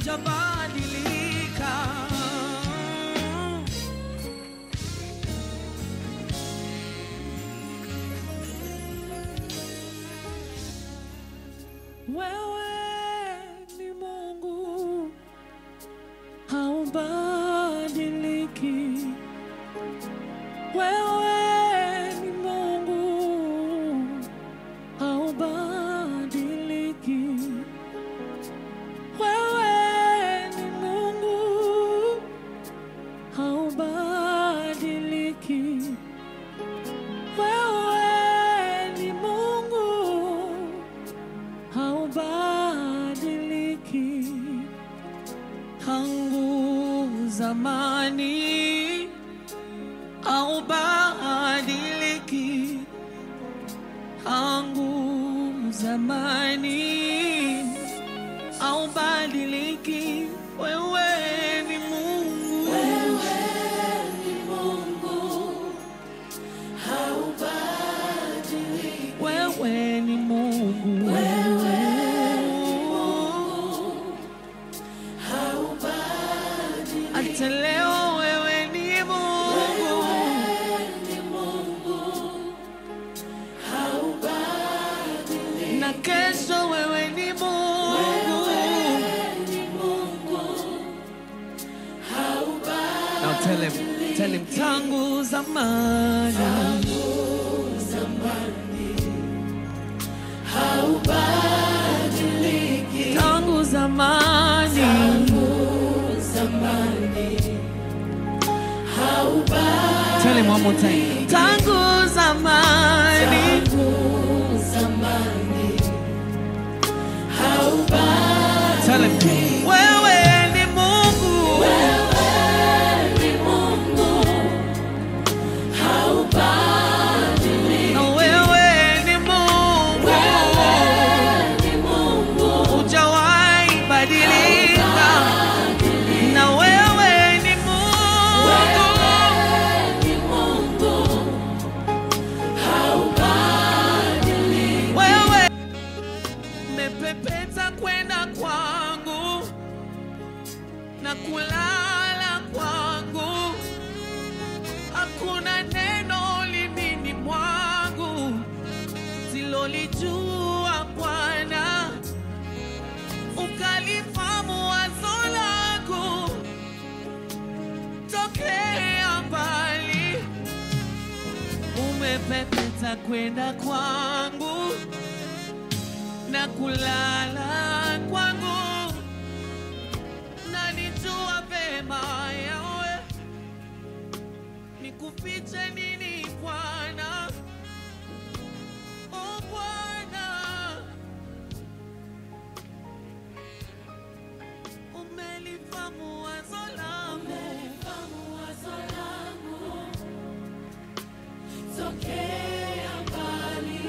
hujabadilika. Wewe ni Mungu haubadiliki. Wewe ni Mungu haubadiliki. Wewe ni Mungu haubadiliki. Wewe ni Mungu haubadiliki. Tangu zamani haubadiliki. Tangu zamani haubadiliki. Wewe ni Mungu. Wewe ni Mungu haubadiliki. Wewe ni Mungu. Wewe ni Mungu haubadiliki. Hata leo wewe ni Mungu. Wewe ni Mungu haubadiliki. Na kesho wewe ni Mungu. Wewe ni Mungu haubadiliki. Now tell him tangu zamani. Tangu zamani haubadiliki. Tangu zamani. Tangu zamani haubadiliki. Tell him one more time. Tangu zamani. Tangu zamani haubadiliki. Tell him wewe ni Mungu. Wewe ni Mungu haubadiliki. Na wewe ni Mungu. Wewe ni Mungu hujawahi badilika. Na wewe ni Mungu. Wewe ni Mungu haubadiliki. Wewe umepepeta kwenda kwangu na kulala kwangu. Hakuna neno limini mwangu silolijua Bwana. Ukalifahamu wazo langu tokea mbali. Umepepeta kwenda kwangu na kulala kwangu. Nanijua vema yawe nikufiche nini Bwana. Oh Bwana, umelifahamu wazo langu. Umelifahamu wazo langu tokea mbali.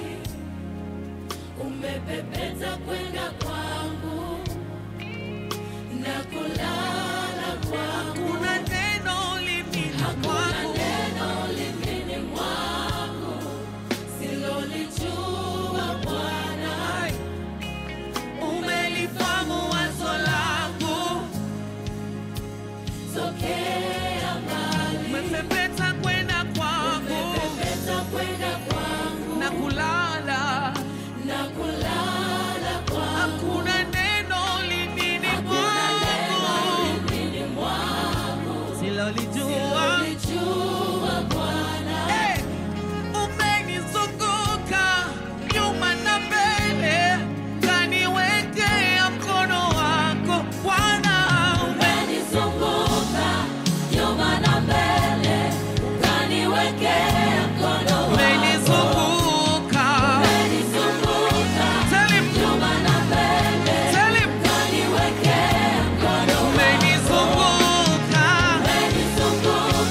Umepepeta kwenda kwangu na kulala kwangu. Hakuna neno limini mwangu. Hakuna neno limini mwangu silolijua Bwana. Umelifahamu wazo langu tokea mbali. Umepepeta kwenda kwangu. Umepepeta kwenda kwangu na kulala. Na kulala kwangu. Hakuna neno limini mwangu silolijua Bwana. Hey! Umenizunguka nyuma na mbele, kaniwekea mkono wako Bwana. Umenizunguka nyuma na mbele, kaniwekea mkono wako. Umenizunguka. Tell him. Nyuma na mbele. Tell him. Kaniwekea mkono wako. Umenizunguka.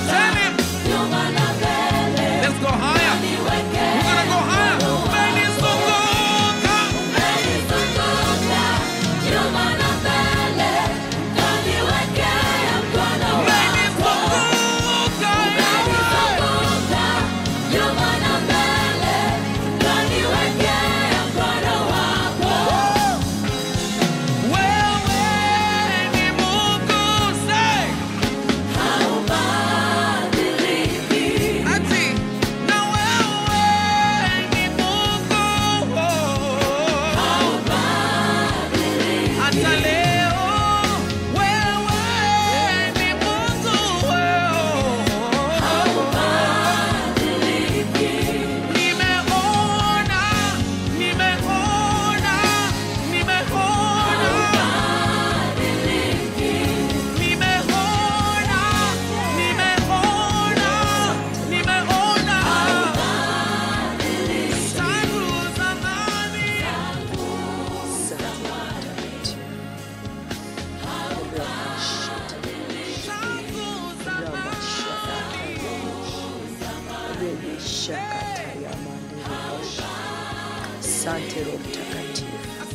Shakata ya mandiri. Asante Roho Mtakatifu.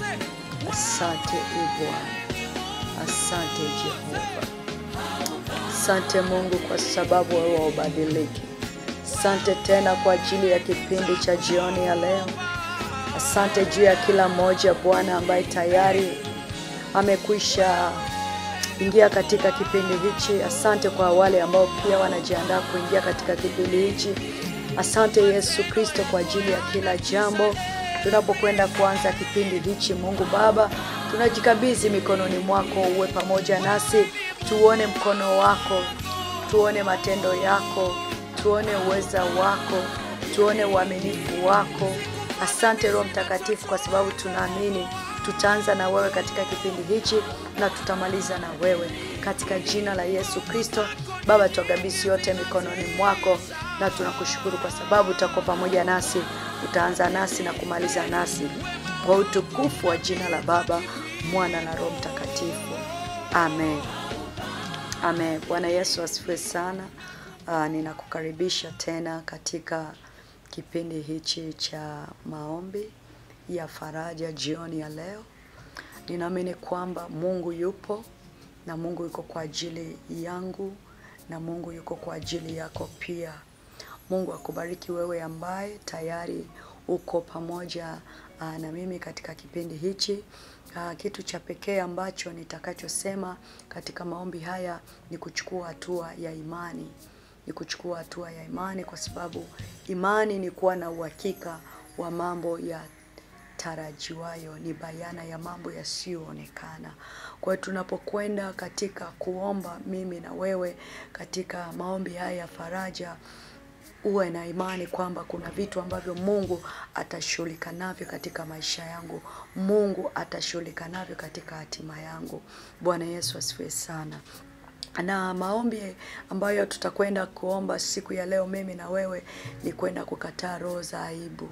Asante Bwana. Asante Jehova. Asante Mungu kwa sababu wewe hubadiliki. Asante tena kwa ajili ya kipindi cha jioni ya leo. Asante juu ya kila mmoja Bwana ambaye tayari amekwisha ingia katika kipindi hichi. Asante kwa wale ambao pia wanajiandaa kuingia katika kipindi hichi. Asante Yesu Kristo kwa ajili ya kila jambo. Tunapokwenda kuanza kipindi hichi, Mungu Baba, tunajikabidhi mikononi mwako. Uwe pamoja nasi, tuone mkono wako, tuone matendo yako, tuone uweza wako, tuone uaminifu wako. Asante Roho Mtakatifu kwa sababu tunaamini tutaanza na wewe katika kipindi hichi na tutamaliza na wewe katika jina la Yesu Kristo. Baba, tuagabisi yote mikononi mwako na tunakushukuru kwa sababu utakuwa pamoja nasi, utaanza nasi na kumaliza nasi, kwa utukufu wa jina la Baba, Mwana na Roho Mtakatifu. Amen. Amen. Bwana Yesu asifiwe sana. Ninakukaribisha tena katika kipindi hichi cha maombi ya faraja jioni ya leo. Ninaamini kwamba Mungu yupo na Mungu yuko kwa ajili yangu na Mungu yuko kwa ajili yako pia. Mungu akubariki wewe ambaye tayari uko pamoja na mimi katika kipindi hichi. Kitu cha pekee ambacho nitakachosema katika maombi haya ni kuchukua hatua ya imani. Ni kuchukua hatua ya imani kwa sababu imani ni kuwa na uhakika wa mambo ya tarajiwayo, ni bayana ya mambo yasiyoonekana. Kwa hiyo tunapokwenda katika kuomba mimi na wewe katika maombi haya ya faraja, uwe na imani kwamba kuna vitu ambavyo Mungu atashughulika navyo katika maisha yangu. Mungu atashughulika navyo katika hatima yangu. Bwana Yesu asifiwe sana. Na maombi ambayo tutakwenda kuomba siku ya leo mimi na wewe ni kwenda kukataa roho za aibu.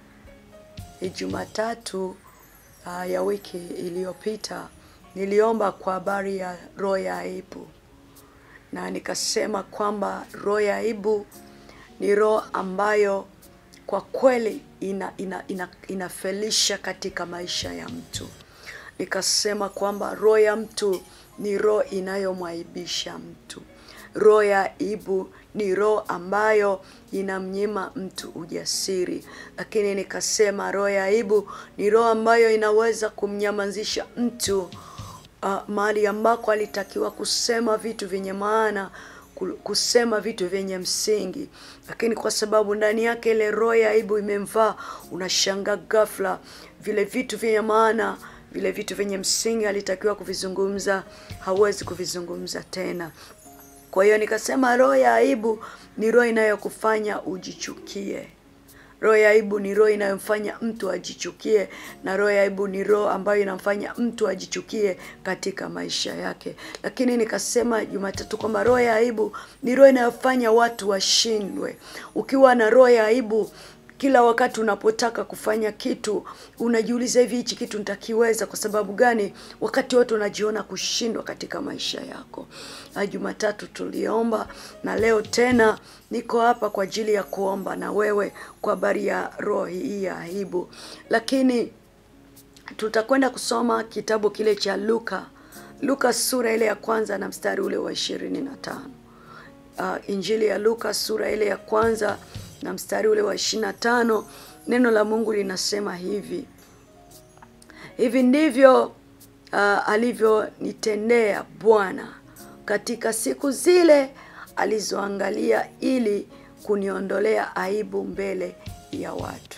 Jumatatu ya wiki iliyopita niliomba kwa habari ya roho ya aibu. Na nikasema kwamba roho ya aibu ni roho ambayo kwa kweli inafelisha katika maisha ya mtu. Nikasema kwamba roho ya mtu ni roho inayomwaibisha mtu. Roho ya aibu ni roho ambayo inamnyima mtu ujasiri. Lakini nikasema roho ya aibu ni roho ambayo inaweza kumnyamazisha mtu mahali ambako alitakiwa kusema vitu vyenye maana, kusema vitu vyenye msingi. Lakini kwa sababu ndani yake ile roho ya aibu imemvaa, unashangaa ghafla vile vitu vyenye maana, vile vitu vyenye msingi alitakiwa kuvizungumza, hawezi kuvizungumza tena. Kwa hiyo nikasema roho ya aibu ni roho inayokufanya ujichukie. Roho ya aibu ni roho inayomfanya mtu ajichukie, na roho ya aibu ni roho ambayo inamfanya mtu ajichukie katika maisha yake. Lakini nikasema Jumatatu kwamba roho ya aibu ni roho inayofanya watu washindwe. Ukiwa na roho ya aibu, kila wakati unapotaka kufanya kitu unajiuliza, hivi hichi kitu nitakiweza? Kwa sababu gani? Wakati wote unajiona kushindwa katika maisha yako. Jumatatu tuliomba na leo tena niko hapa kwa ajili ya kuomba na wewe kwa habari ya roho hii ya aibu. Lakini tutakwenda kusoma kitabu kile cha Luka sura ile ya kwanza na mstari ule wa 25. Injili ya Luka sura ile ya kwanza na mstari ule wa 25. Neno la Mungu linasema hivi: hivi ndivyo alivyonitendea Bwana katika siku zile alizoangalia ili kuniondolea aibu mbele ya watu.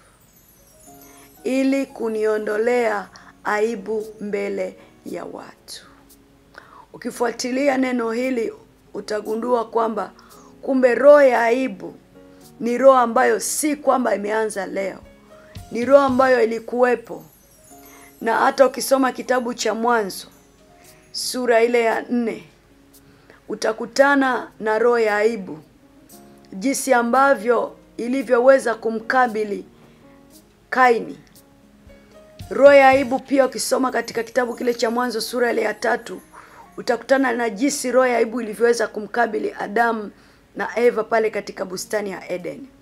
Ili kuniondolea aibu mbele ya watu. Ukifuatilia neno hili utagundua kwamba kumbe roho ya aibu ni roho ambayo si kwamba imeanza leo. Ni roho ambayo ilikuwepo. Na hata ukisoma kitabu cha Mwanzo sura ile ya 4 utakutana na roho ya aibu, jinsi ambavyo ilivyoweza kumkabili Kaini. Roho ya aibu pia ukisoma katika kitabu kile cha Mwanzo sura ile ya 3 utakutana na jinsi roho ya aibu ilivyoweza kumkabili Adamu na Eva pale katika bustani ya Eden.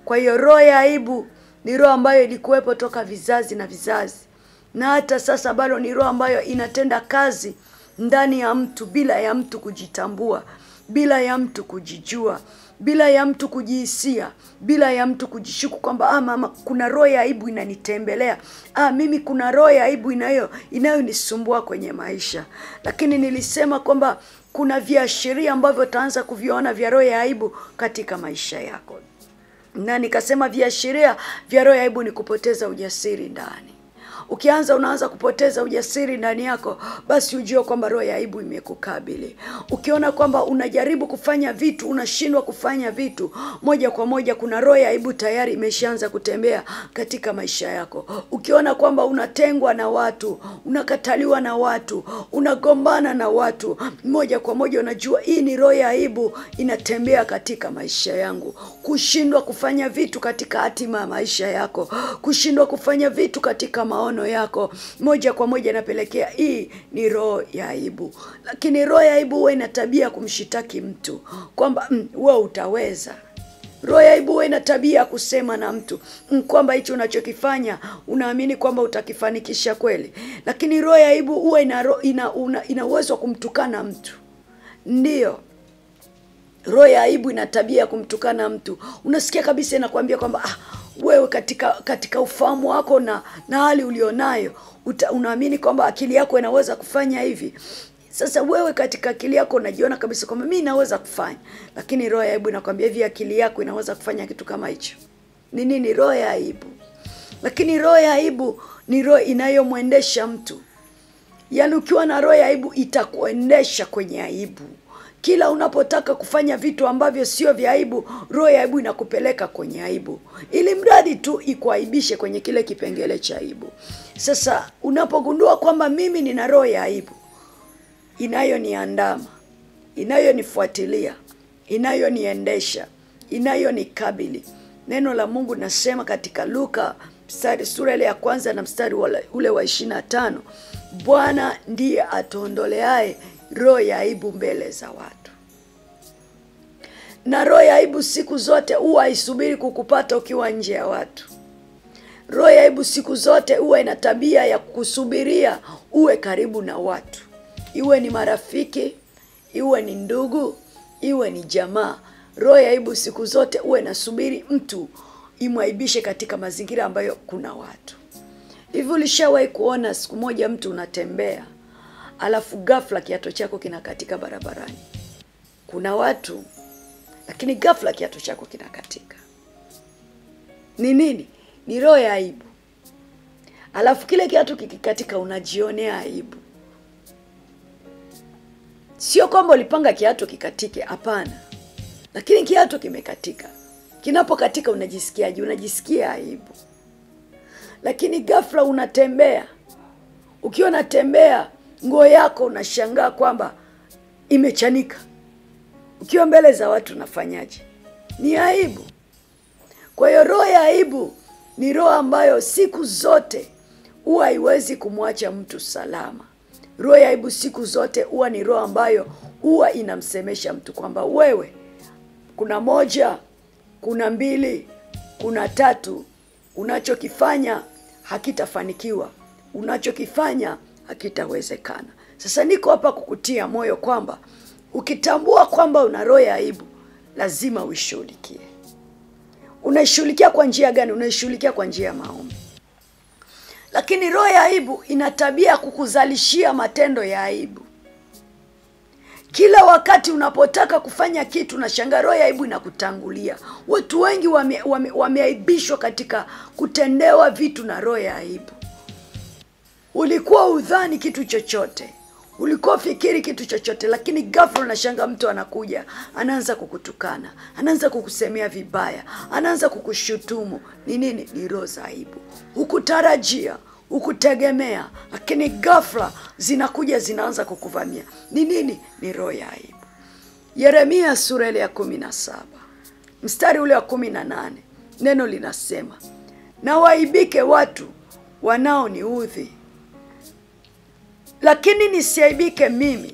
Kwa hiyo roho ya aibu ni roho ambayo ilikuwepo toka vizazi na vizazi, na hata sasa bado ni roho ambayo inatenda kazi ndani ya mtu bila ya mtu kujitambua, bila ya mtu kujijua, bila ya mtu kujihisia, bila ya mtu kujishuku kwamba mama, kuna roho ya aibu inanitembelea. Mimi kuna roho ya aibu inayonisumbua kwenye maisha. Lakini nilisema kwamba kuna viashiria ambavyo utaanza kuviona vya roho ya aibu katika maisha yako. Na nikasema viashiria vya roho ya aibu ni kupoteza ujasiri ndani. Unaanza kupoteza ujasiri ndani yako, basi ujue kwamba roho ya aibu imekukabili. Ukiona kwamba unajaribu kufanya vitu, unashindwa kufanya vitu, moja kwa moja kuna roho ya aibu tayari imeshaanza kutembea katika maisha yako. Ukiona kwamba unatengwa na watu, unakataliwa na watu, unagombana na watu, moja kwa moja unajua hii ni roho ya aibu inatembea katika maisha yangu. Kushindwa kufanya vitu katika hatima ya maisha yako, kushindwa kufanya vitu katika maono yako, moja kwa moja napelekea hii ni roho ya aibu. Lakini roho ya aibu huwa ina tabia kumshitaki mtu kwamba wewe utaweza. Roho ya aibu huwa ina tabia kusema na mtu kwamba hicho unachokifanya unaamini kwamba utakifanikisha kweli. Lakini roho ya aibu huwa ina uwezo kumtukana mtu. Ndio, roho ya aibu ina tabia kumtukana mtu. Unasikia kabisa inakwambia kwamba wewe katika ufahamu wako na hali ulionayo unaamini kwamba akili yako inaweza kufanya hivi. Sasa wewe katika akili yako unajiona kabisa kwamba mimi naweza kufanya, lakini roho ya aibu inakwambia hivi akili yako inaweza kufanya kitu kama hicho. Ni nini roho ya aibu? Lakini roho ya aibu ni roho inayomwendesha mtu. Yaani ukiwa na roho ya aibu itakuendesha kwenye aibu. Kila unapotaka kufanya vitu ambavyo sio vya aibu, roho ya aibu inakupeleka kwenye aibu, ili mradi tu ikuaibishe kwenye kile kipengele cha aibu. Sasa unapogundua kwamba mimi nina roho ya aibu inayoniandama, inayonifuatilia, inayoniendesha, inayonikabili, neno la Mungu nasema katika Luka sura ile ya 1 na mstari ule wa 25, Bwana ndiye atuondoleaye roho ya aibu mbele za watu. Na roho ya aibu siku zote huwa haisubiri kukupata ukiwa nje ya watu. Roho ya aibu siku zote huwa ina tabia ya kusubiria uwe karibu na watu. Iwe ni marafiki, iwe ni ndugu, iwe ni jamaa. Roho ya aibu siku zote huwa inasubiri mtu imwaibishe katika mazingira ambayo kuna watu. Hivi ulishawahi kuona siku moja mtu unatembea, alafu ghafla kiatu chako kinakatika barabarani? Kuna watu, lakini ghafla kiatu chako kinakatika. Ni nini? Ni roho ya aibu. Alafu kile kiatu kikikatika unajionea aibu. Sio kwamba ulipanga kiatu kikatike, hapana. Lakini kiatu kimekatika. Kinapokatika unajisikiaje? Unajisikia aibu. Lakini ghafla unatembea. Ukiwa unatembea, nguo yako unashangaa kwamba imechanika. Ukiwa mbele za watu unafanyaje? Ni aibu. Kwa hiyo roho ya aibu ni roho ambayo siku zote huwa haiwezi kumwacha mtu salama. Roho ya aibu siku zote huwa ni roho ambayo huwa inamsemesha mtu kwamba wewe kuna 1, kuna 2, kuna 3, unachokifanya hakitafanikiwa, unachokifanya hakitawezekana. Sasa niko hapa kukutia moyo kwamba ukitambua kwamba una roho ya aibu, lazima uishughulikie. Unaishughulikia kwa njia gani? Unaishughulikia kwa njia ya maombi. Lakini roho ya aibu ina tabia kukuzalishia matendo ya aibu. Kila wakati unapotaka kufanya kitu unashangaa roho ya aibu inakutangulia. Watu wengi wameaibishwa katika kutendewa vitu na roho ya aibu. Ulikuwa udhani kitu chochote, ulikuwa fikiri kitu chochote, lakini ghafla unashangaa mtu anakuja, anaanza kukutukana, anaanza kukusemea vibaya, anaanza kukushutumu. Ni nini? Ni roho za aibu. Hukutarajia, hukutegemea, lakini ghafla zinakuja zinaanza kukuvamia. Ni nini? Ni roho ya aibu. Yeremia sura ile ya 17 mstari ule wa 18, neno linasema, na waibike watu wanaoniudhi, lakini nisiaibike mimi,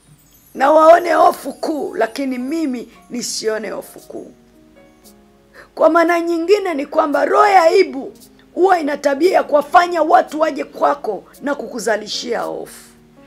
na waone hofu kuu, lakini mimi nisione hofu kuu. Kwa maana nyingine ni kwamba roho ya aibu huwa ina tabia ya kuwafanya watu waje kwako na kukuzalishia hofu.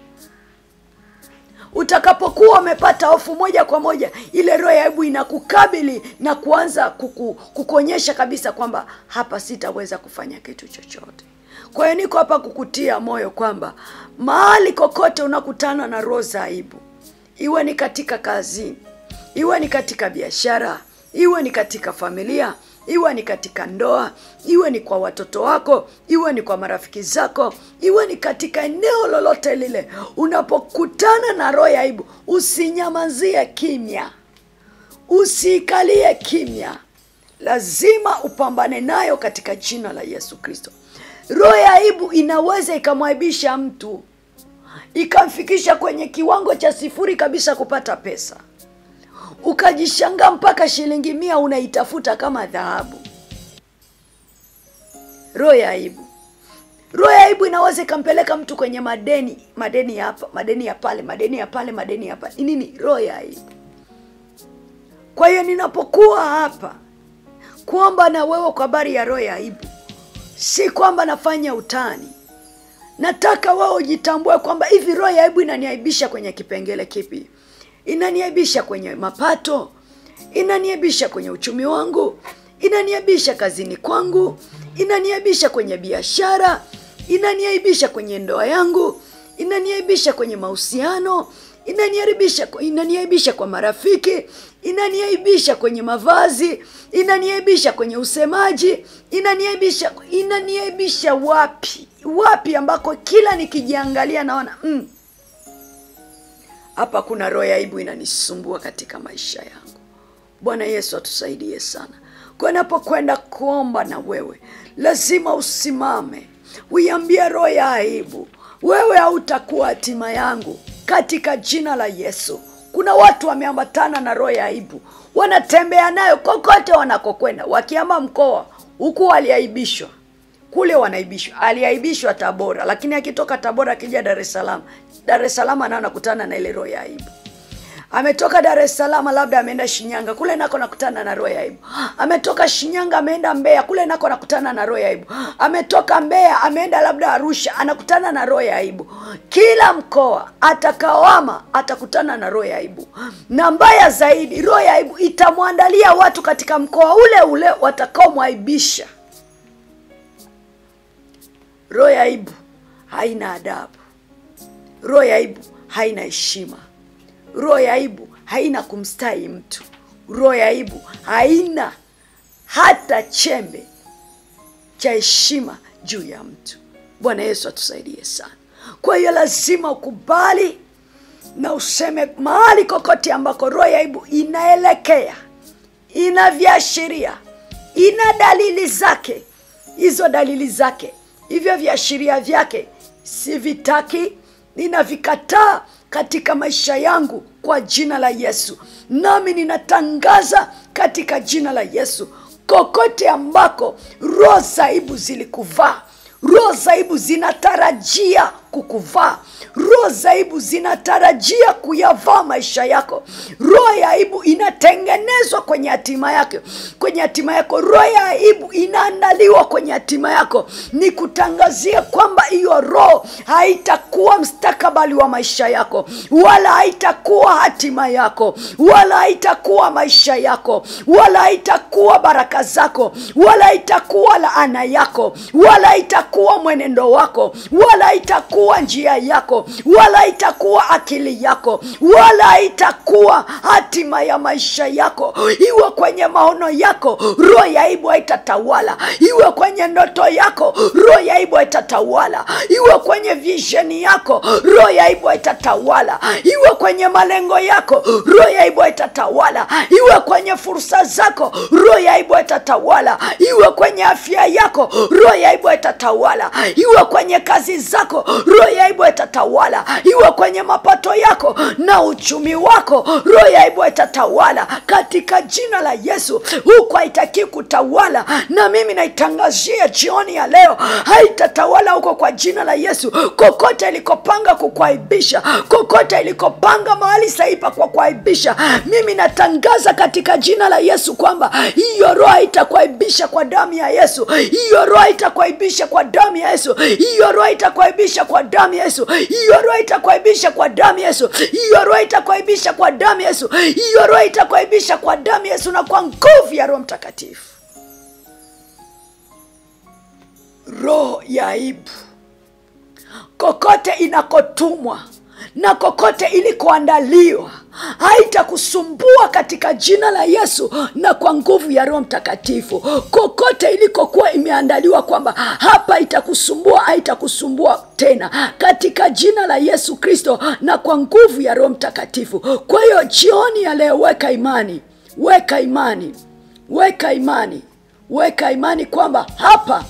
Utakapokuwa umepata hofu, moja kwa moja ile roho ya aibu inakukabili na kuanza kukuonyesha kabisa kwamba hapa sitaweza kufanya kitu chochote. Kwa hiyo niko hapa kukutia moyo kwamba mahali kokote unakutana na roho za aibu, iwe ni katika kazi, iwe ni katika biashara, iwe ni katika familia, iwe ni katika ndoa, iwe ni kwa watoto wako, iwe ni kwa marafiki zako, iwe ni katika eneo lolote lile, unapokutana na roho ya aibu, usinyamazie kimya, usikalie kimya, lazima upambane nayo katika jina la Yesu Kristo. Roho ya aibu inaweza ikamwaibisha mtu, ikamfikisha kwenye kiwango cha sifuri kabisa kupata pesa, ukajishanga mpaka shilingi 100 unaitafuta kama dhahabu. Roho ya aibu. Roho ya aibu inaweza ikampeleka mtu kwenye madeni hapa, madeni ya pale, madeni ya pale, madeni ya pale. Nini? Roho ya aibu. Kwa hiyo ninapokuwa hapa kuomba na wewe kwa habari ya roho ya aibu, si kwamba nafanya utani. Nataka wewe ujitambue kwamba hivi roho ya aibu inaniaibisha kwenye kipengele kipi? Inaniaibisha kwenye mapato, inaniaibisha kwenye uchumi wangu, inaniaibisha kazini kwangu, inaniaibisha kwenye biashara, inaniaibisha kwenye ndoa yangu, inaniaibisha kwenye mahusiano, inaniaibisha kwa marafiki, inaniaibisha kwenye mavazi, inaniaibisha kwenye usemaji, inaniaibisha wapi ambako kila nikijiangalia naona hapa kuna roho ya aibu inanisumbua katika maisha yangu. Bwana Yesu atusaidie sana. Kwa napokwenda kuomba na wewe, lazima usimame, uiambie roho ya aibu, wewe hautakuwa hatima yangu katika jina la Yesu. Kuna watu wameambatana na roho ya aibu, wanatembea nayo kokote wanakokwenda. Wakiama mkoa huku waliaibishwa, kule wanaibishwa. Aliaibishwa Tabora, lakini akitoka Tabora akija Dar es Salaam anakutana na ile roho ya aibu. Ametoka Dar es Salaam labda ameenda Shinyanga, kule nako nakutana na roho ya aibu. Ametoka Shinyanga ameenda Mbeya, kule nako nakutana na roho ya aibu. Ametoka Mbeya ameenda labda Arusha, anakutana na roho ya aibu. Kila mkoa atakaoama atakutana na roho ya aibu. Na mbaya zaidi, roho ya aibu itamwandalia watu katika mkoa ule ule watakaomwaibisha. Roho ya aibu haina adabu. Roho ya aibu haina heshima. Roho ya aibu haina kumstahi mtu. Roho ya aibu haina hata chembe cha heshima juu ya mtu. Bwana Yesu atusaidie sana. Kwa hiyo lazima ukubali na useme mahali kokote ambako roho ya aibu inaelekea, ina viashiria, ina dalili zake. Hizo dalili zake, hivyo viashiria vyake sivitaki, ninavikataa katika maisha yangu kwa jina la Yesu. Nami ninatangaza katika jina la Yesu, kokote ambako roho za aibu zilikuvaa, roho za aibu zinatarajia kukuvaa, roho za aibu zinatarajia kuyavaa maisha yako. Roho ya aibu inatengenezwa kwenye hatima yako, kwenye hatima yako. Roho ya aibu inaandaliwa kwenye hatima yako. Nikutangazia kwamba hiyo roho haitakuwa mstakabali wa maisha yako, wala haitakuwa hatima yako, wala haitakuwa maisha yako, wala haitakuwa baraka zako, wala haitakuwa laana yako, wala haitakuwa mwenendo wako, wala haitakuwa njia yako, wala itakuwa akili yako, wala itakuwa hatima ya maisha yako. Iwe kwenye maono yako, roho ya aibu haitatawala. Iwe kwenye ndoto yako, roho ya aibu haitatawala. Iwe kwenye vision yako, roho ya aibu haitatawala. Iwe kwenye malengo yako, roho ya aibu haitatawala. Iwe kwenye fursa zako, roho ya aibu haitatawala. Iwe kwenye afya yako, roho ya aibu haitatawala. Iwe kwenye kazi zako, roho ya aibu itatawala, iwe kwenye mapato yako na uchumi wako, roho ya aibu itatawala katika jina la Yesu. Huko haitaki kutawala, na mimi naitangazia jioni ya leo haitatawala huko kwa jina la Yesu. Kokote ilikopanga kukuaibisha, kokote ilikopanga mahali saipa kwa kuaibisha, mimi natangaza katika jina la Yesu kwamba hiyo roho itakuaibisha kwa damu ya Yesu. Hiyo roho itakuaibisha kwa damu ya Yesu. Hiyo roho itakuaibisha kwa damu ya Yesu. Hiyo roho itakuaibisha kwa damu ya Yesu. Hiyo roho itakuaibisha kwa damu ya Yesu. Hiyo roho itakuaibisha kwa damu ya Yesu na kwa nguvu ya Roho Mtakatifu. Roho ya aibu kokote inakotumwa na kokote ilikoandaliwa haitakusumbua katika jina la Yesu na kwa nguvu ya Roho Mtakatifu. Kokote ilikokuwa imeandaliwa kwamba hapa itakusumbua, haitakusumbua tena katika jina la Yesu Kristo na kwa nguvu ya Roho Mtakatifu. Kwa hiyo jioni ya leo weka imani, weka imani, weka imani, weka imani kwamba hapa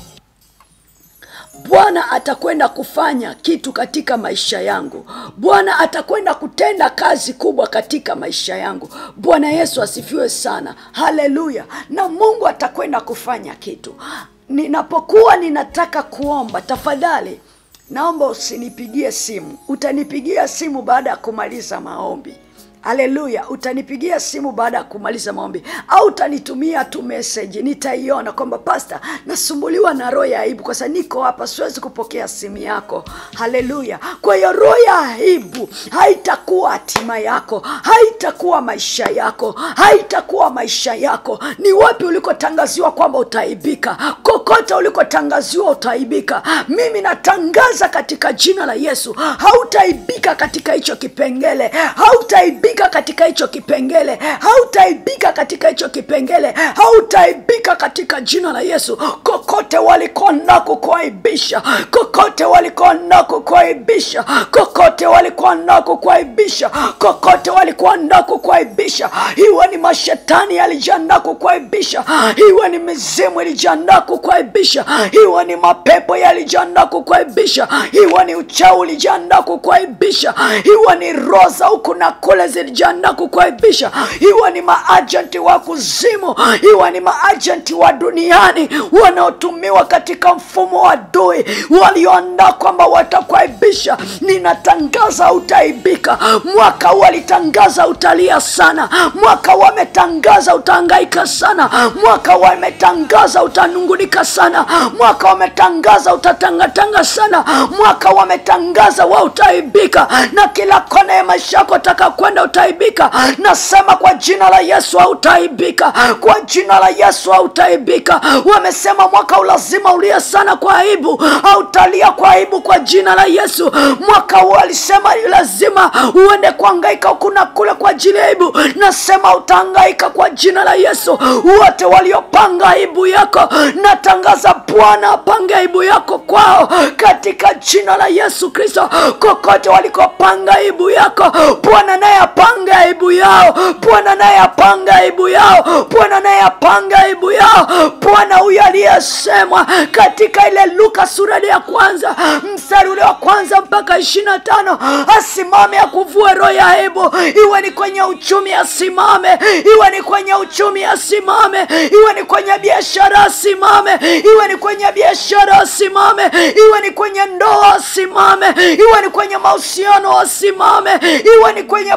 Bwana atakwenda kufanya kitu katika maisha yangu. Bwana atakwenda kutenda kazi kubwa katika maisha yangu. Bwana Yesu asifiwe sana. Haleluya. Na Mungu atakwenda kufanya kitu. Ninapokuwa ninataka kuomba, tafadhali naomba usinipigie simu. Utanipigia simu baada ya kumaliza maombi. Haleluya. Utanipigia simu baada ya kumaliza maombi, au utanitumia tu message. Nitaiona kwamba pastor, nasumbuliwa na roho ya aibu, kwa sababu niko hapa siwezi kupokea simu yako. Haleluya. Kwa hiyo roho ya aibu haitakuwa hatima yako, haitakuwa maisha yako, haitakuwa maisha yako. Ni wapi ulikotangaziwa kwamba utaibika? Kokote ulikotangaziwa utaibika, mimi natangaza katika jina la Yesu hautaibika katika hicho kipengele. Hautaibika katika hicho kipengele. Hautaibika katika hicho kipengele. Hautaibika katika jina la Yesu. Kokote walikona kukuaibisha, kokote walikona kukuaibisha, kokote walikona kukuaibisha, kokote walikona kukuaibisha, iwe ni mashetani yalijiandaa kukuaibisha, iwe ni mizimu ilijiandaa kukuaibisha, iwe ni mapepo yalijiandaa kukuaibisha, iwe ni uchawi ulijiandaa kukuaibisha, iwe ni roza huku na kule zilijiandaa kukuaibisha, iwe ni maagenti wa kuzimu, iwe ni maagenti wa duniani wanaotumiwa katika mfumo wa adui, walioandaa kwamba watakuaibisha. Ninatangaza utaibika. Mwaka walitangaza utalia sana, mwaka wametangaza utahangaika sana, mwaka wametangaza utanungunika sana, mwaka wametangaza utatangatanga sana, mwaka wametangaza wa utaibika, na kila kona ya maisha yako taka kwenda utaibika. Nasema kwa jina la Yesu hautaibika, kwa jina la Yesu hautaibika. Wamesema mwaka lazima ulia sana kwa aibu, hautalia kwa aibu kwa jina la Yesu. Mwaka walisema lazima uende kuhangaika kuna kule kwa ajili ya aibu. Nasema utahangaika kwa jina la Yesu. Wote waliopanga aibu yako, natangaza Bwana apange aibu yako kwao katika jina la Yesu Kristo. Kokote walikopanga aibu yako, Bwana naye apanga aibu yao. Bwana naye apanga aibu yao. Bwana naye apanga aibu yao. Bwana huyu aliyesemwa katika ile Luka sura ya kwanza mstari ule wa kwanza mpaka 25, asimame akuvue roho ya aibu. Iwe ni kwenye uchumi asimame, iwe ni kwenye uchumi asimame, iwe ni kwenye biashara asimame, iwe ni kwenye biashara asimame, iwe ni kwenye ndoa asimame, iwe ni kwenye mahusiano asimame, iwe ni kwenye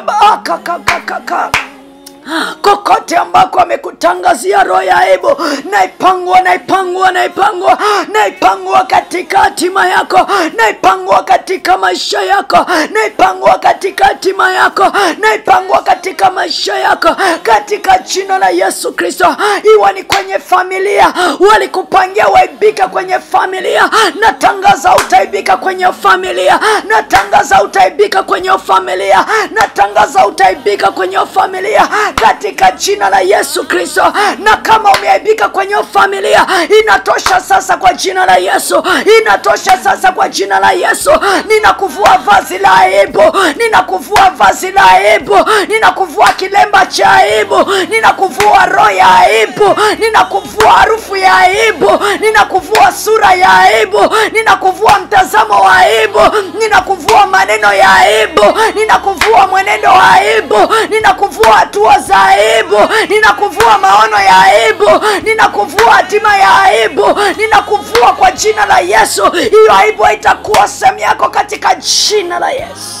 kokote ambako amekutangazia roho ya aibu, naipangwa, naipangwa, naipangwa, naipangwa katika hatima yako, naipangwa katika maisha yako, naipangwa katika hatima yako, naipangwa katika maisha yako katika jina la Yesu Kristo. Iwe ni kwenye familia, walikupangia waibika kwenye familia, natangaza utaibika kwenye familia, natangaza utaibika kwenye familia, natangaza utaibika kwenye familia, katika jina la Yesu Kristo. Na kama umeaibika kwenye familia, inatosha sasa kwa jina la Yesu. Inatosha sasa kwa jina la Yesu. Ninakuvua vazi la aibu, ninakuvua vazi la aibu, ninakuvua kilemba cha aibu, ninakuvua roho ya aibu, ninakuvua harufu ya aibu, ninakuvua sura ya aibu, ninakuvua mtazamo wa aibu, ninakuvua maneno ya aibu, ninakuvua mwenendo wa aibu, ninakuvua hatua za aibu, ninakuvua maono ya aibu, ninakuvua hatima ya aibu, ninakuvua kwa jina la Yesu. Hiyo aibu haitakuwa sehemu yako katika jina la Yesu.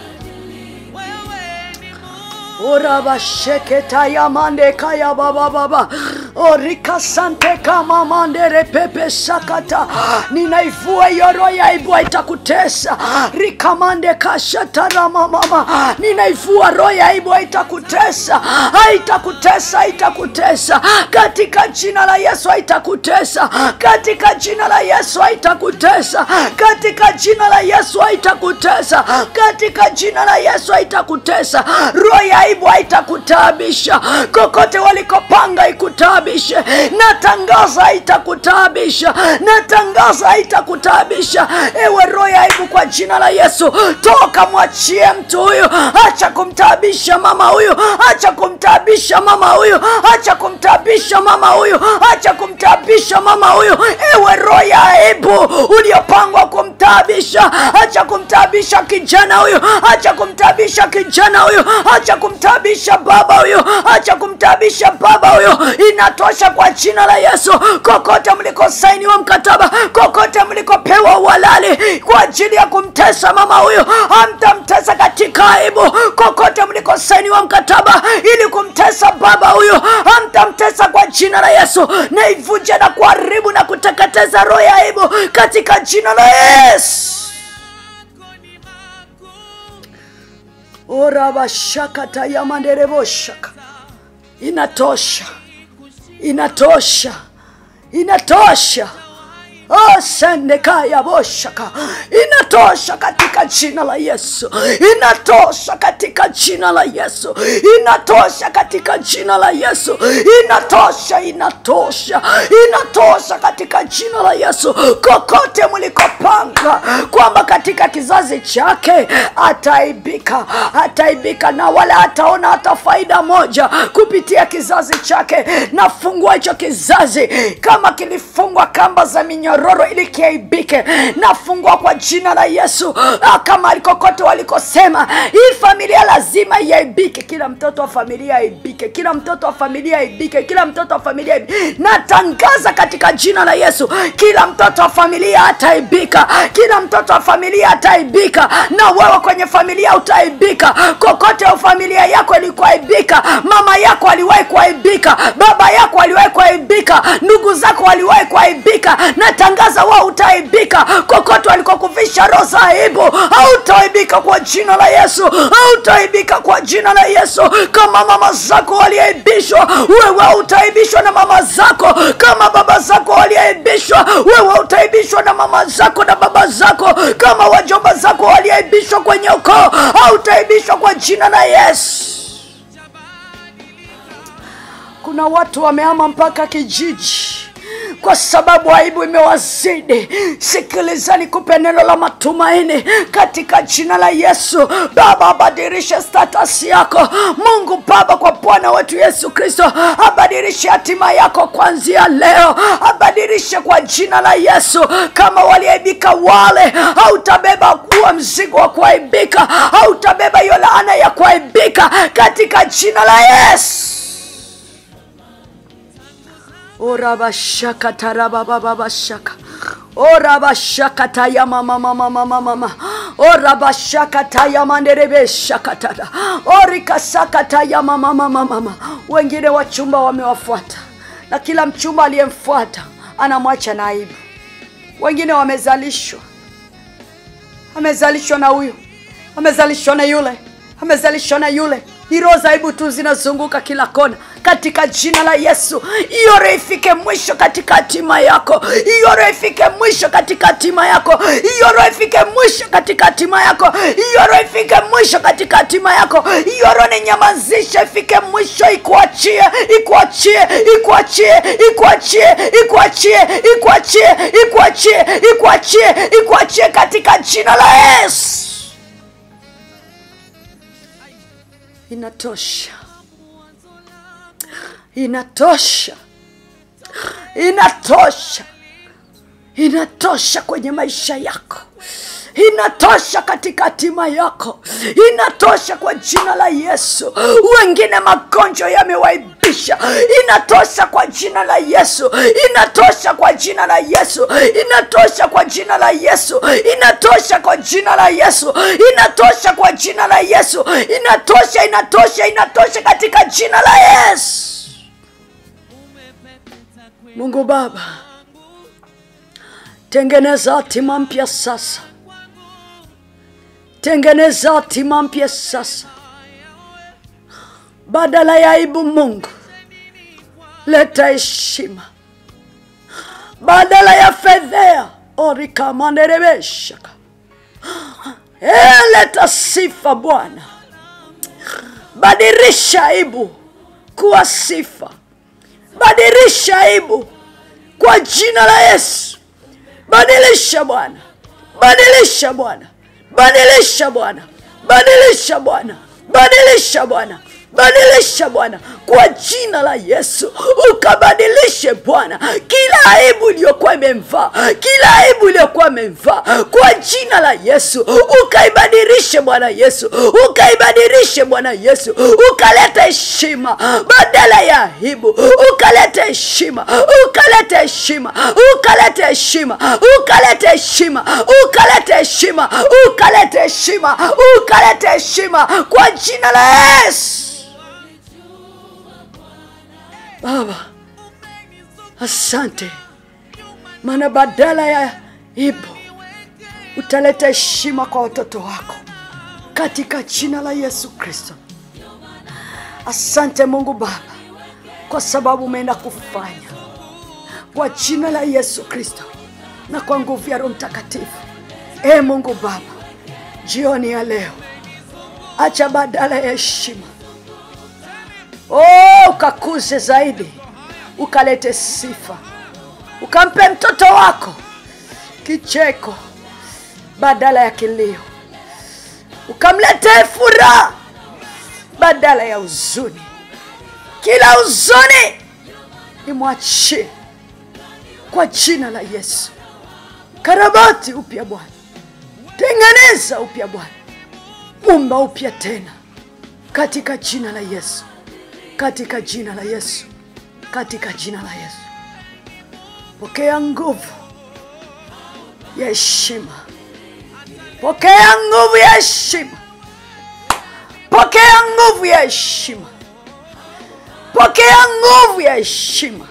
Oraba sheketa ya mande kaya baba orika sante kama mandere pepe sakata. Ninaivua hiyo roho ya aibu haitakutesa. Rikamande kashatara mama. Ninaivua roho ya aibu haitakutesa. Haitakutesa, haitakutesa. Katika jina la Yesu haitakutesa. Katika jina la Yesu haitakutesa. Katika jina la Yesu haitakutesa. Katika jina la Yesu haitakutesa. Roho ya aibu haitakutabisha. Kokote walikopanga ikutabishe. Natangaza haitakutabisha. Natangaza haitakutabisha. Ewe roho ya aibu kwa jina la Yesu, toka, mwachie mtu huyu. Acha kumtabisha mama huyu. Acha kumtabisha mama huyu. Acha kumtabisha mama huyu. Acha kumtabisha mama huyu. Ewe roho ya aibu uliopangwa kumtabisha, acha kumtabisha kijana huyu. Acha kumtabisha kijana huyu. Acha kumtabisha baba huyu. Acha kumtabisha baba huyu. Inatosha kwa jina la Yesu. Kokote mliko saini wa mkataba, kokote mliko pewa uhalali kwa ajili ya kumtesa mama huyu, hamtamtesa katika aibu. Kokote mliko saini wa mkataba ili kumtesa baba huyu, hamtamtesa kwa jina la Yesu. Naivunja na kuharibu na kuteketeza roho ya aibu katika jina la Yesu. Oraba shakata ya manderebo shaka. Inatosha. Inatosha. Inatosha. Sendekaya boshaka. Inatosha katika jina la Yesu. Inatosha katika jina la Yesu. Inatosha katika jina la Yesu. Inatosha, inatosha. Inatosha katika jina la Yesu. Kokote mlikopanga kwamba katika kizazi chake ataibika, ataibika na wala hataona hata faida moja kupitia kizazi chake, nafungua hicho kizazi kama kilifungwa kamba za minyororo ili kiaibike. Nafungua kwa jina la Yesu. Kama alikokote walikosema hii familia lazima iaibike, kila mtoto wa familia aibike, kila mtoto wa familia aibike, kila mtoto wa familia aibike. Natangaza katika jina la Yesu, kila mtoto wa familia ataibika, kila mtoto wa familia ataibika, na wewe kwenye familia utaibika. Kokote wa familia yako ilikuaibika, mama yako aliwahi kuaibika, baba yako aliwahi kuaibika, ndugu zako waliwahi kuaibika, natangaza wao utaibika. Kokote walikokuvisha roho za aibu, hautaibika kwa jina la Yesu. Hautaibika kwa jina la Yesu. Kama mama zako waliaibishwa, wewe utaibishwa na mama zako. Kama baba zako waliaibishwa, wewe utaibishwa na mama zako na baba zako. Kama wajomba zako waliaibishwa kwenye ukoo, hautaibishwa kwa jina la Yesu. Kuna watu wamehama mpaka kijiji kwa sababu aibu imewazidi. Sikilizani, kupe neno la matumaini katika jina la Yesu. Baba, abadilishe status yako. Mungu Baba, kwa Bwana wetu Yesu Kristo, abadilishe hatima yako kuanzia leo. Abadilishe kwa jina la Yesu. Kama waliaibika wale, hautabeba kuwa mzigo wa kuaibika, hautabeba hiyo laana ya kuaibika katika jina la Yesu. Oraba shaka taraba baba shaka. Oraba shaka taya mama. Oraba shaka taya manderebe shaka tada. Orika shaka taya mama. Wengine wachumba wamewafuata, na kila mchumba aliyemfuata anamwacha na aibu. Wengine wamezalishwa, amezalishwa na huyu, amezalishwa na yule, amezalishwa na yule, Roho za aibu tu zinazunguka kila kona katika jina la Yesu. Hiyo roho ifike mwisho katika hatima yako. Hiyo roho ifike mwisho katika hatima yako. Hiyo roho ifike mwisho katika hatima yako. Hiyo roho ifike mwisho katika hatima yako. Hiyo roho ninyamazishe ifike mwisho. Ikuachie, ikuachie, ikuachie, ikuachie, ikuachie, ikuachie, ikuachie, ikuachie, ikuachie katika jina la Yesu. Inatosha. Inatosha. Inatosha. Inatosha kwenye maisha yako. Inatosha katika hatima yako. Inatosha kwa jina la Yesu. Wengine magonjwa yamewaibisha. Inatosha kwa jina la Yesu. Inatosha kwa jina la Yesu. Inatosha kwa jina la Yesu. Inatosha kwa jina la Yesu. Inatosha kwa jina la Yesu. Inatosha, inatosha, inatosha katika jina la Yesu. Mungu Baba, tengeneza hatima mpya sasa. Tengeneza hatima mpya sasa. Badala ya aibu Mungu, leta heshima. Badala ya fedhea, orikamanderebesha. Leta sifa Bwana. Badilisha aibu kuwa sifa. Badilisha aibu kwa jina la Yesu. Badilisha Bwana. Badilisha Bwana. Badilisha Bwana. Badilisha Bwana. Badilisha Bwana. Badilisha Bwana kwa jina la Yesu. Ukabadilishe Bwana kila aibu iliyokuwa imemvaa, kila aibu iliyokuwa imemvaa kwa jina la Yesu. Ukaibadilishe Bwana Yesu. Ukaibadilishe Bwana Yesu. Ukaleta heshima badala ya aibu. Ukaleta heshima. Ukaleta heshima. Ukaleta heshima. Ukaleta heshima. Ukaleta heshima. Ukaleta heshima. Ukaleta heshima kwa jina la Yesu. Baba, asante. Maana badala ya aibu utaleta heshima kwa watoto wako katika jina la Yesu Kristo. Asante Mungu Baba kwa sababu umeenda kufanya kwa jina la Yesu Kristo na kwa nguvu ya Roho Mtakatifu. Mungu Baba, jioni ya leo acha badala ya heshima ukakuze zaidi, ukalete sifa. Ukampe mtoto wako kicheko badala ya kilio. Ukamlete furaha badala ya huzuni. Kila huzuni imwachie kwa jina la Yesu. Karabati upya Bwana. Tengeneza upya Bwana. Umba upya tena katika jina la Yesu. Katika jina la Yesu. Katika jina la Yesu. Pokea nguvu ya heshima. Pokea nguvu ya heshima. Pokea nguvu ya heshima. Pokea nguvu ya heshima.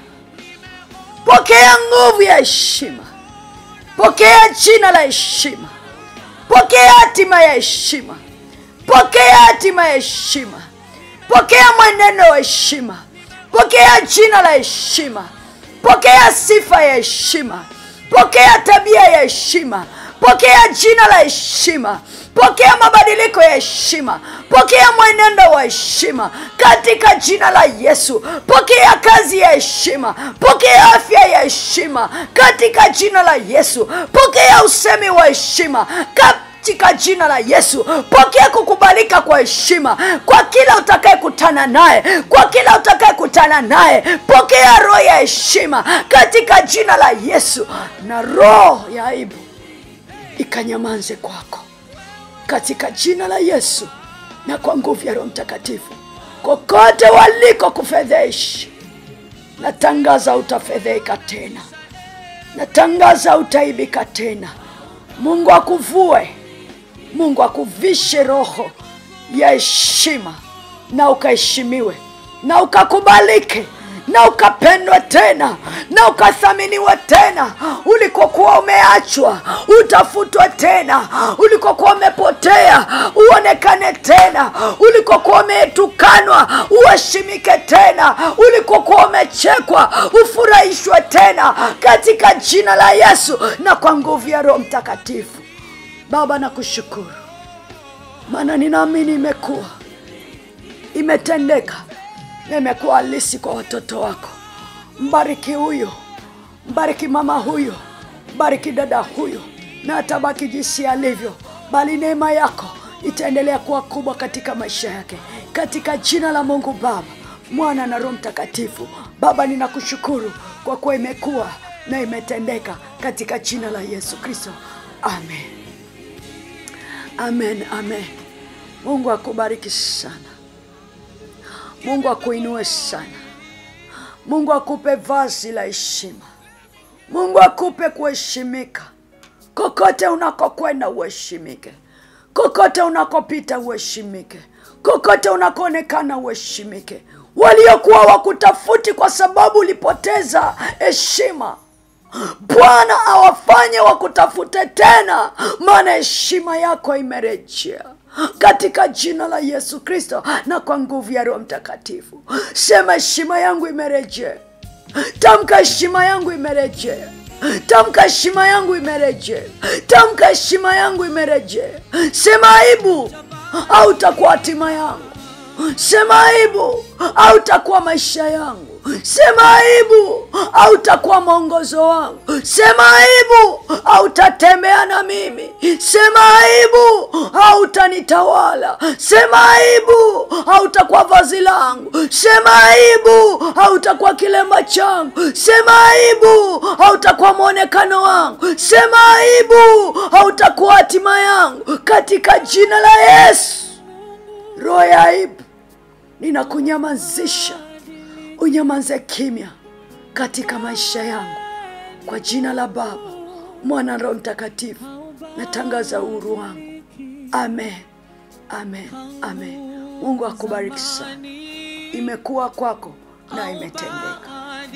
Pokea nguvu ya heshima. Pokea jina la heshima. Pokea hatima ya heshima. Pokea hatima ya heshima. Pokea mwenendo wa heshima. Pokea jina la heshima. Pokea sifa ya heshima. Pokea tabia ya heshima. Pokea jina la heshima. Pokea mabadiliko ya heshima. Pokea mwenendo wa heshima katika jina la Yesu. Pokea kazi ya heshima. Pokea afya ya heshima katika jina la Yesu. Pokea usemi wa heshima katika jina la Yesu. Pokea kukubalika kwa heshima kwa kila utakayekutana naye, kwa kila utakayekutana naye. Pokea roho ya heshima katika jina la Yesu, na roho ya aibu ikanyamanze kwako katika jina la Yesu na kwa nguvu ya Roho Mtakatifu. Kokote waliko kufedhesha, natangaza utafedheka tena. Natangaza utaibika tena. Mungu akuvue. Mungu akuvishe roho ya heshima na ukaheshimiwe na ukakubalike na ukapendwa tena na ukathaminiwa tena. Ulikokuwa umeachwa utafutwa tena. Ulikokuwa umepotea uonekane tena. Ulikokuwa umetukanwa uheshimike tena. Ulikokuwa umechekwa ufurahishwe tena, katika jina la Yesu na kwa nguvu ya Roho Mtakatifu. Baba, nakushukuru maana ninaamini imetendeka na imekuwa halisi kwa watoto wako. Mbariki huyo, mbariki mama huyo, mbariki dada huyo, na atabaki jinsi alivyo, bali neema yako itaendelea kuwa kubwa katika maisha yake, katika jina la Mungu Baba, Mwana na Roho Mtakatifu. Baba, ninakushukuru kwa kuwa imekuwa na imetendeka katika jina la Yesu Kristo. Amen. Amen, amen. Mungu akubariki sana. Mungu akuinue sana. Mungu akupe vazi la heshima. Mungu akupe kuheshimika. Kokote unakokwenda uheshimike. Kokote unakopita uheshimike. Kokote unakoonekana uheshimike. Waliokuwa wakutafuti kwa sababu ulipoteza heshima, Bwana awafanye wakutafute tena, maana heshima yako imerejea, katika jina la Yesu Kristo na kwa nguvu ya Roho Mtakatifu. Sema, heshima yangu imerejea. Tamka, heshima yangu imerejea. Tamka, heshima yangu imerejea. Tamka, heshima yangu imerejea. Sema, aibu hautakuwa hatima yangu. Sema, aibu hautakuwa maisha yangu. Sema, aibu hautakuwa mwongozo wangu. Sema, aibu hautatembea na mimi. Sema, aibu hautanitawala. Sema, aibu hautakuwa vazi langu. Sema, aibu hautakuwa kilemba changu. Sema, aibu hautakuwa mwonekano wangu. Sema, aibu hautakuwa hatima yangu, katika jina la Yesu. Roho ya aibu ninakunyamazisha, unyamaze kimya katika maisha yangu, kwa jina la Baba, Mwana na Roho Mtakatifu. Natangaza uhuru wangu. Amen, amen, amen. Mungu akubariki sana. Imekuwa kwako na imetendeka.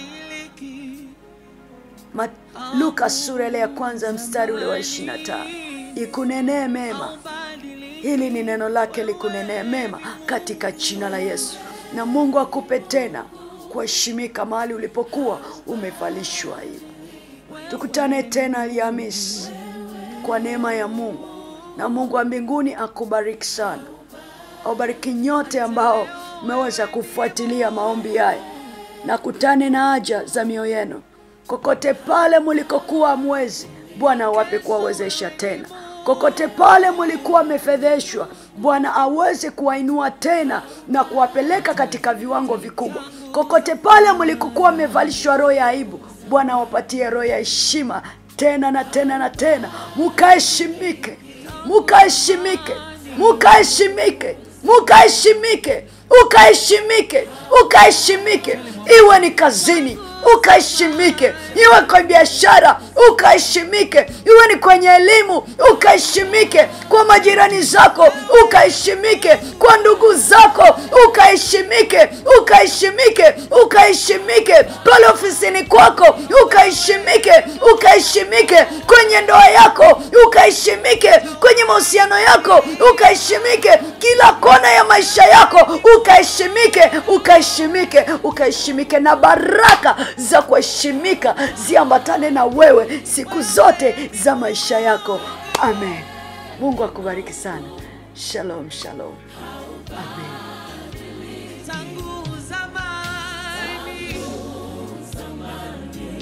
Luka sura ya 1 mstari ule wa 25. Ikunenee mema. Hili ni neno lake likunenee mema katika jina la Yesu. Na Mungu akupe tena kuheshimika mahali ulipokuwa umevalishwa aibu. Tukutane tena Alhamisi kwa neema ya Mungu. Na Mungu wa mbinguni akubariki sana. Awabariki nyote ambao mmeweza kufuatilia maombi haya. Na kutane na haja za mioyo yenu. Kokote pale mlikokuwa hamwezi, Bwana awape kuwawezesha tena. Kokote pale mlikuwa mmefedheshwa, Bwana aweze kuwainua tena na kuwapeleka katika viwango vikubwa. Kokote pale mlikokuwa mmevalishwa roho ya aibu, Bwana awapatie roho ya heshima tena na tena na tena. Mukaheshimike, mukaheshimike, mukaheshimike, mukaheshimike, ukaheshimike, ukaheshimike. Iwe ni kazini, ukaheshimike. Iwe kwa biashara, ukaheshimike. Iwe ni kwenye elimu, ukaheshimike. Kwa majirani zako, ukaheshimike. Kwa ndugu zako, ukaheshimike, ukaheshimike, ukaheshimike. Pale ofisini kwako, ukaheshimike, ukaheshimike. Kwenye ndoa yako, ukaheshimike. Kwenye mahusiano yako, ukaheshimike. Kila kona ya maisha yako, ukaheshimike, ukaheshimike, ukaheshimike. Na baraka za kuheshimika ziambatane na wewe siku zote za maisha yako. Amen. Mungu akubariki sana. Shalom, shalom. Amen.